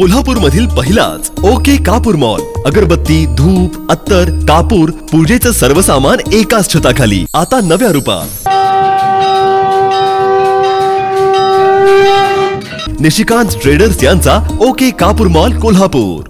कोल्हापूर मधील पहिलाच okay Kapur mall. अगरबत्ती, धूप, अत्तर, कापूर, पूजेचं सर्व सामान एकाच छताखाली, आता नव्या रूपात। निशिकांत ट्रेडर्स यांचा ओके कापूर मॉल कोल्हापूर।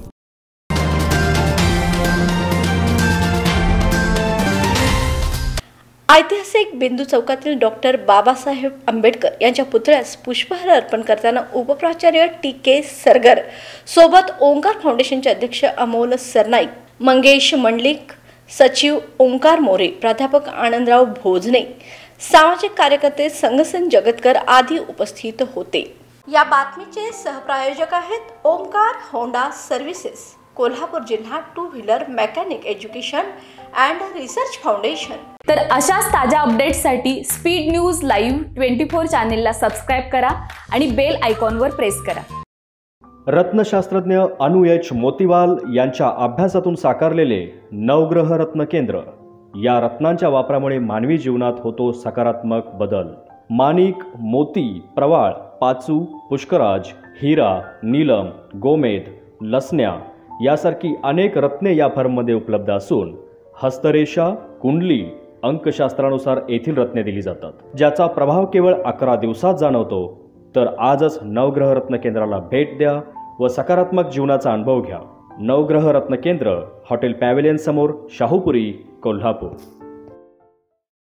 ऐतिहासिक बिंदू चौकातील डॉक्टर बाबासाहेब आंबेडकर यांच्या पुतळ्यास पुष्पहार अर्पण करताना उपप्राचार्य टी.के. सरगर सोबत ओंकार फाउंडेशनचे अध्यक्ष अमोल सरनाईक, मंगेश मंडलिक, सचिव ओंकार मोरे, प्राध्यापक आनंदराव भोजने, सामाजिक कार्यकर्ते संगसन जगतकर आदी उपस्थित होते। या बातमीचे सहप्रायोजक आहेत ओंकार होंडा सर्व्हिसेस, कोल्हापूर जिल्हा two wheeler mechanic education and research foundation. तर अशाच ताज्या अपडेट्ससाठी स्पीड न्यूज लाईव्ह 24 चॅनेलला सबस्क्राइब करा आणि बेल आयकॉनवर प्रेस करा। रत्नशास्त्रज्ञ अनु एच मोतीवाल यांच्या अभ्यासातून साकारलेले नवग्रह रत्न केंद्र, या रत्नांच्या वापरामुळे मानवी जीवनात होतो सकारात्मक बदल। माणिक, मोती, प्रवाळ, पाचू, पुष्कराज, हिरा, नीलम, गोमेद, लसण्या यासारखी अनेक रत्ने या फर्ममध्ये उपलब्ध असून हस्तरेषा, कुंडली, अंकशास्त्रानुसार येथील रत्ने दिली जातात, ज्याचा प्रभाव केवळ 11 दिवसात जाणवतो। तर आजच नवग्रह रत्न केंद्राला भेट द्या व सकारात्मक जीवनाचा अनुभव घ्या। नवग्रह रत्न केंद्र, हॉटेल पॅव्हेलियन समोर, शाहूपुरी, कोल्हापूर।